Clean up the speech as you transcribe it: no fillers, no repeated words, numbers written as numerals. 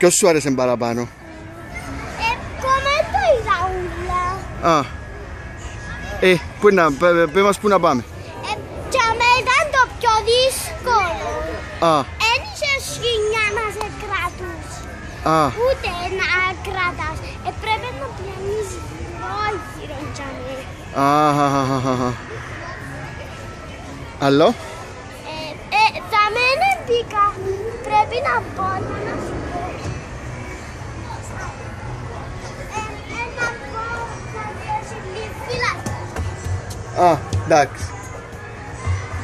Ποιος σου άρεσε παραπάνω? Come το Ραούλα. Α. Πες μας πού να πάμε. Για μένα ήταν το πιο δύσκολο. Α. Εν είχε σχοινιά να σε κρατούς. Α. Ούτε να κρατάς. Πρέπει να πιάνεις γύρω για μένα. Άλλο? Για μένα μπήκα. Πρέπει να πω να σου πω. Να πω να πιάσει λίγη φύλακα. Α, εντάξει.